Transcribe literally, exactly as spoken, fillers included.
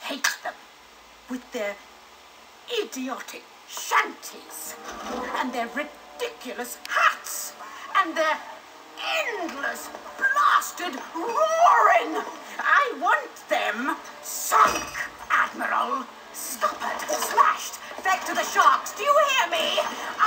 hate them. With their idiotic shanties, and their ridiculous hats, and their endless blasted roaring. I want them sunk, Admiral. Scuppered, slashed, fed to the sharks. Do you hear me?